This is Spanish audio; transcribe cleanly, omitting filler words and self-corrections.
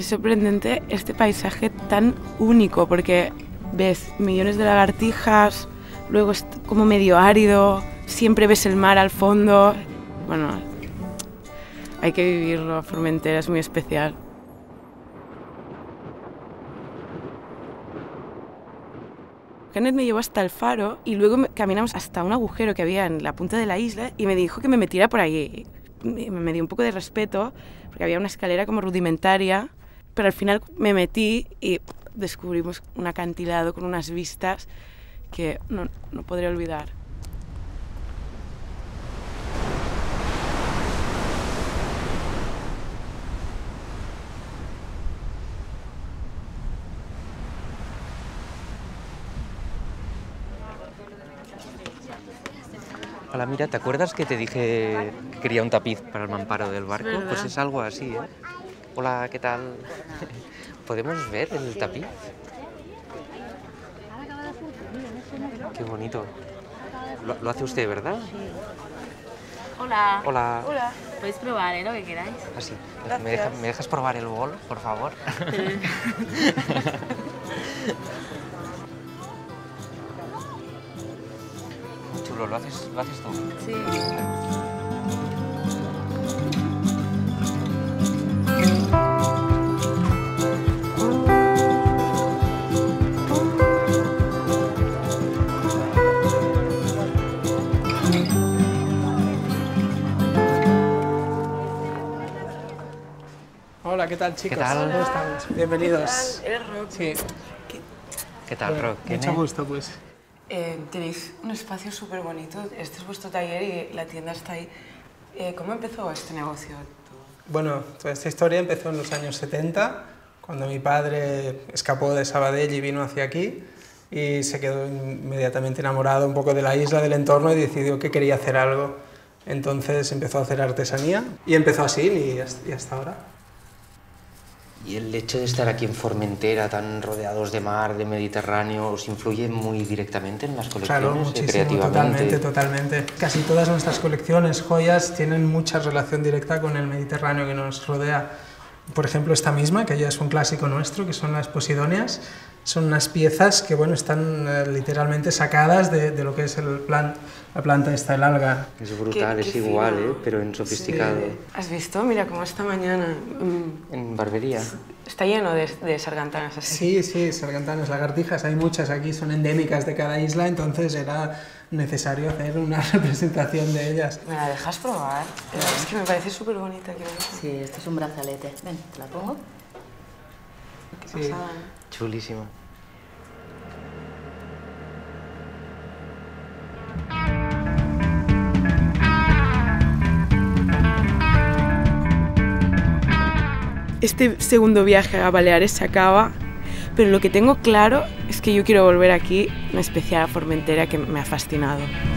Es sorprendente este paisaje tan único porque ves millones de lagartijas, luego es como medio árido, siempre ves el mar al fondo. Bueno, hay que vivirlo, Formentera es muy especial. Kenneth me llevó hasta el faro y luego caminamos hasta un agujero que había en la punta de la isla y me dijo que me metiera por allí. Me dio un poco de respeto porque había una escalera como rudimentaria, pero al final me metí y descubrimos un acantilado con unas vistas que no podré olvidar. Hola, mira, ¿te acuerdas que te dije que quería un tapiz para el mamparo del barco? ¿Verdad? Pues es algo así, ¿eh? Hola, ¿qué tal? ¿Podemos ver el tapiz? Qué bonito. Lo hace usted, ¿verdad? Sí. Hola. Hola. Hola. Podéis probar, lo que queráis. Ah, sí. Gracias. ¿Me dejas probar el bol, por favor? Chulo, ¿lo haces tú? Sí. Hola, ¿qué tal, chicos? ¿Qué tal? ¿Cómo estamos? Bienvenidos. ¿Eres Rob? Sí. ¿Qué tal, Bueno, Rob? mucho gusto, pues. Tenéis un espacio súper bonito, este es vuestro taller y la tienda está ahí. ¿Cómo empezó este negocio? Bueno, toda esta historia empezó en los años 70, cuando mi padre escapó de Sabadell y vino hacia aquí y se quedó inmediatamente enamorado un poco de la isla, del entorno y decidió que quería hacer algo. Entonces empezó a hacer artesanía y empezó así y hasta ahora. ¿Y el hecho de estar aquí en Formentera, tan rodeados de mar, de Mediterráneo, os influye muy directamente en las colecciones? Claro, muchísimo, creativamente? totalmente. Casi todas nuestras colecciones, joyas, tienen mucha relación directa con el Mediterráneo que nos rodea. Por ejemplo, esta misma, que ya es un clásico nuestro, que son las posidonias, son unas piezas que bueno, están literalmente sacadas de lo que es la planta esta, el alga. Es brutal, Qué es igual, fino. pero en sofisticado. Sí. ¿Has visto? Mira, como esta mañana En barbería. está lleno de sargantanas así. Sí, sargantanas, lagartijas, hay muchas aquí, son endémicas de cada isla, entonces era necesario hacer una representación de ellas. ¿Me la dejas probar? Es que me parece súper bonita. Sí, esto es un brazalete. Ven, te la pongo. Qué Sí. pasada, ¿no? Chulísimo. Este segundo viaje a Baleares se acaba, pero lo que tengo claro es que yo quiero volver aquí, en especial a Formentera, que me ha fascinado.